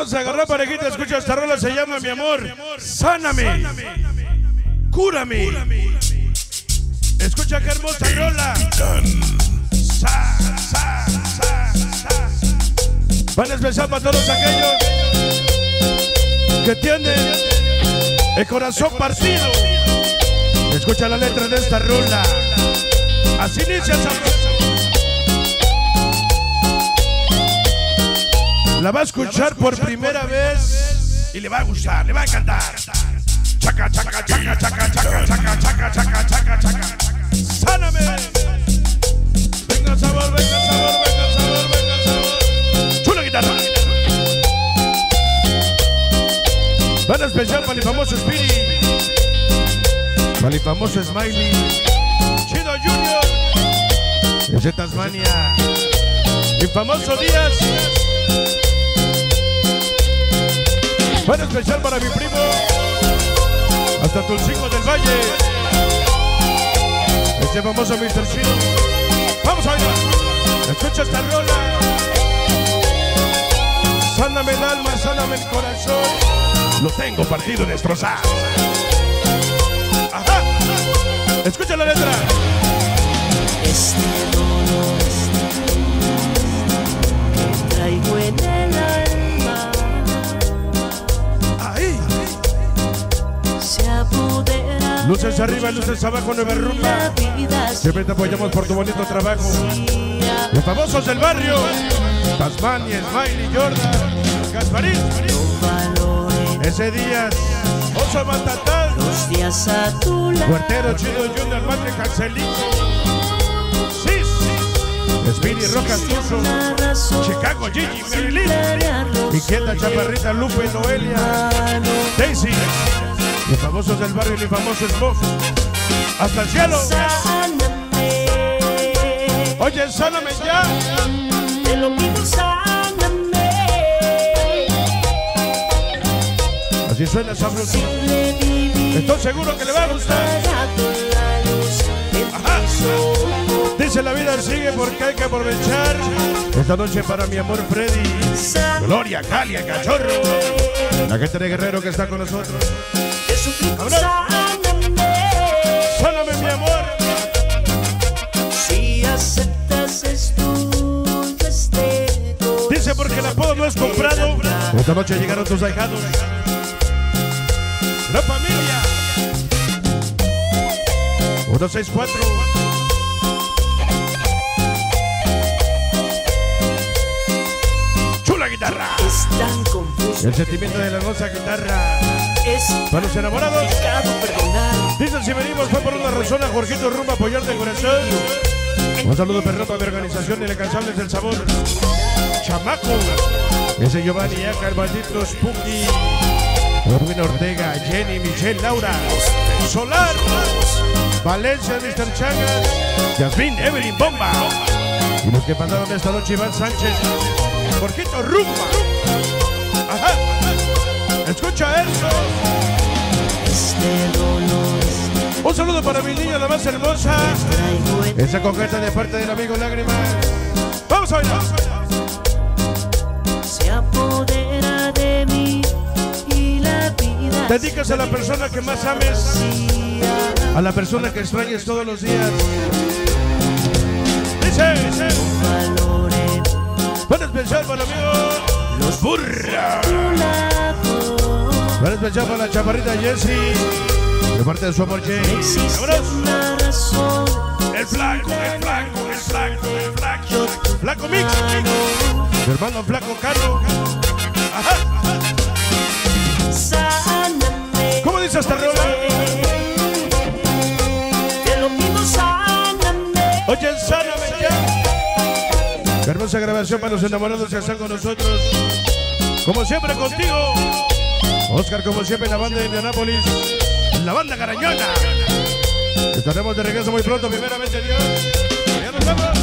Vamos a agarrar parejita, escucha esta rola, se llama Mi Amor, Sáname, Cúrame. Escucha qué hermosa rola. Van a especial para todos aquellos que tienen el corazón partido. Escucha la letra de esta rola. Así inicia sabroso. La va a escuchar por primera vez y le va a gustar, le va a encantar. Chaca, chaca, chaca, chaca, chaca, chaca, chaca, chaca, chaca, chaca. Sáname. Venga sabor, venga sabor, venga sabor, venga sabor. Chula guitarra. Van a especial para el famoso Speedy, para el famoso Smiley, Chido Junior, desde Tasmania, el famoso Díaz. Van a especial para mi primo, hasta Tulcingo del Valle, este famoso Mr. Chino. Vamos a bailar. Escucha esta rola. Sáname el alma, sáname el corazón. Lo tengo partido y destrozado. Ajá. Escucha la letra. Este dolor que traigo en el alma, Ahí. se apodera. Luces arriba, luces abajo, nueva rumba. Siempre te apoyamos por tu bonito trabajo. Los famosos del barrio, Tasmania, Smiley, Jordan, Gasparín, ese Díaz, Oso Matatán, Los días a tu lado, Huertero, Chido Junior, Madre Cancelito, Cis, Speedy, Roca, Tuso, Chicago, Gigi, Marilyn, Inquieta, Chaparrita, Lupe, Noelia, Daisy, los famosos del barrio y el famoso Smoke, hasta el cielo. sáname. Oye, sáname ya. Te lo pido, sáname. Así suena sabroso. Simple vivir, Estoy seguro que le va a gustar. apagando la luz en Ajá. mis ojos. Dice la vida sigue porque hay que aprovechar. Esta noche para mi amor Freddy, Gloria, Calia, Cachorro, la gente de Guerrero que está con nosotros. Te suplico, Vámonos. sáname. Sáname mi amor. Si aceptas esto, yo esté con Dice porque el apodo no es comprado. Esta noche llegaron tus ahijados. La familia 164. Chula guitarra. Es tan confuso, El sentimiento de la hermosa guitarra. es Para los enamorados. complicado perdonar. Dicen si venimos fue por una razón a Jorgito Rumba apoyar de corazón. Un saludo perroto de organización de Incansables del Sabor. Chamaco. Ese Giovanni Aca, el maldito Spooky. Edwin Ortega, Jenny, Michelle, Laura. Solar. Valencia, Mr. Chagas. Yasmín, Evelyn, Bomba. Y los que pasaron esta noche, Iván Sánchez. Jorgito Rumba. Ajá. Escucha eso. Este dolor Un saludo para mi niña, la más hermosa. traigo en Esa concreta de parte del amigo Lágrimas. Vamos a bailar. se apodera de mí y la vida Dedicas a la persona que más ames, a la persona que extrañes todos los días. Dice. valore Van a especial para el amigo Los Burra. tu lado. Van a especial para la chaparrita Jessie, de parte de su amor Jay. Existe ¡Vámonos! una razón. El flaco, el flaco, el flaco, el flaco. Flaco Mix. Mi hermano flaco Carlos. Ajá. Sáname. ¿Cómo dice esta rola? Te lo pido, sáname. Oye, sáname ya. Hermosa grabación para los enamorados que están con nosotros. Como siempre contigo, Oscar, como siempre, la banda de Indianápolis, la banda Garañona. Estaremos de regreso muy pronto, primeramente Dios. Ya nos vamos.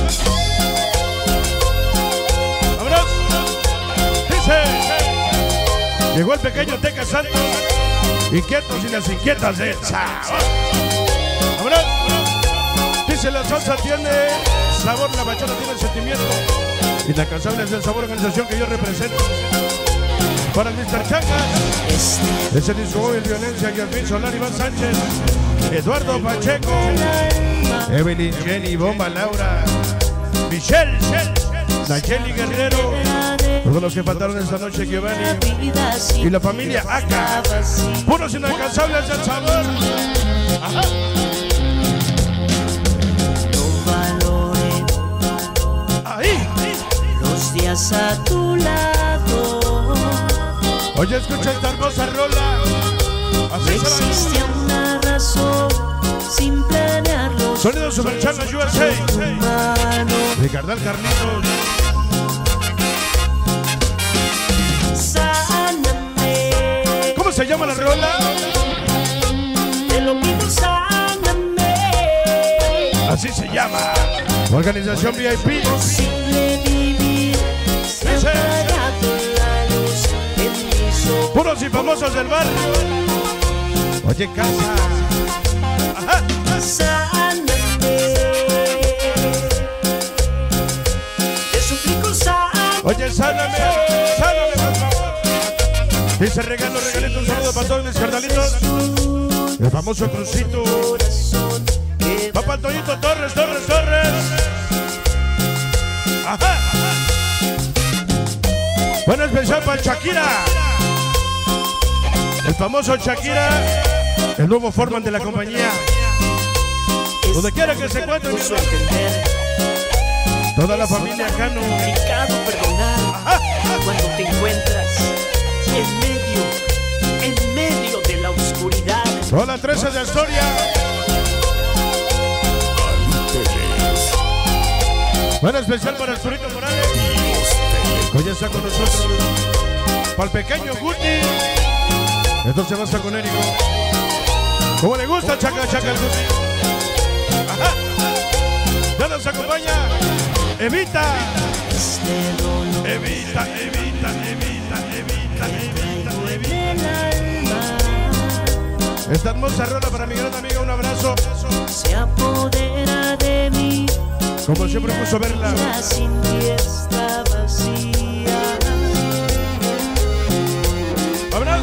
¡Vámonos! Dice. Llegó el pequeño Teca Santos, inquietos y las inquietas de Chao. ¡Vámonos! Dice la salsa tiene sabor, la bachata tiene sentimiento. Inalcanzable es el sabor, organización que yo represento. Para el Mr. Changas. Ese disco móvil violencia, Yasmín Solar, Iván Sánchez, Eduardo Pacheco, Evelyn, Jenny, Bomba, Laura, Michelle, Nayeli Guerrero, todos los que faltaron esta noche, Giovanni y la familia Aca, puros inalcanzables del sabor. Ajá. Ahí. Los días a tu lado. Oye, escucha esta hermosa rola. Así No existía una razón sin planearlo. Sonido Super Changas USA. Ricardal Carlitos. Sáname. ¿Cómo se llama la rola? Te lo pido, sáname. Así se llama. Organización VIP. Posible vivir. Se ha apagado la luz en mis ojos. Puros y famosos del barrio. Oye, casa. Ajá. Sáname. Te suplico, sáname. Oye, sáname, por favor. Dice regalito, un saludo para todos mis carnalitos. El famoso Crucito. Va para Toñito Torres. Ajá. Bueno, especial para Shakira. El famoso Shakira. El nuevo foreman de la compañía. Donde quiera que se encuentre, mi hermano. Toda la familia Cano. Complicado perdonar cuando te encuentras en medio de la oscuridad. Toda la 13 de Astoria. Bueno, especial para Arturito Morales. Hoy está con nosotros. Para el pequeño Guti. Esto se basa con Érico. Como le gusta, chaca el Guti. Ajá. Ya nos acompaña. Evita. Esta hermosa rola para mi gran amiga, un abrazo. Se apodera de mí. Como siempre me gusta verla. La sin fiesta vacía. Abrazo.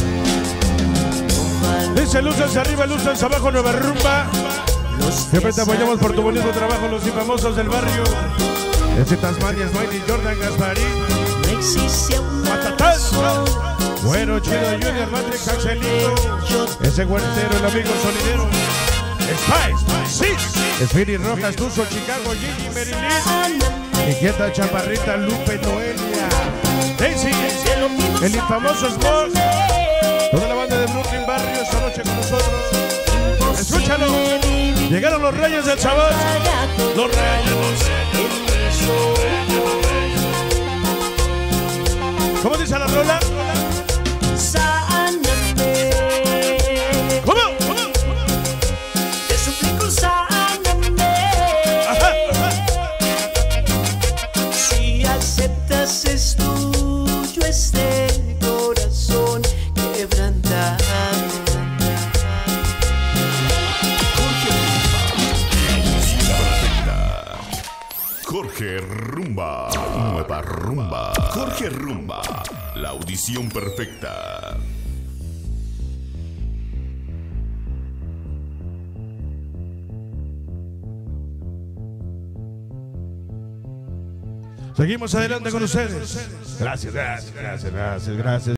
Dice luces arriba, luces abajo, Nueva Rumba. Siempre te apoyamos por tu bonito trabajo, los infamosos del barrio. Ese Tasmania, Smiley, Jordan, Gasparín. No existe una Patatán. razón. Bueno, Chido, Junior, Matrix, Axelito. Ese guartero, el amigo sonidero. Spice, sí. Spirit Rojas, Tuzo, Chicago, Gigi, Marilyn. Inquieta, Chaparrita, Lupe, Noelia. Daisy, el infamoso Sport. Toda la banda de Brooklyn Barrio esta noche con nosotros. Escúchalo. Llegaron los Reyes del Sabor. Los Reyes. ¿Cómo dice la rola? Sáname. ¿Cómo? Te suplico, sáname. Ajá. Si aceptas es tuyo este corazón quebrantado. Jorge Rumba, Nueva Rumba. Jorge Rumba, la audición perfecta. Seguimos adelante con ustedes. Gracias.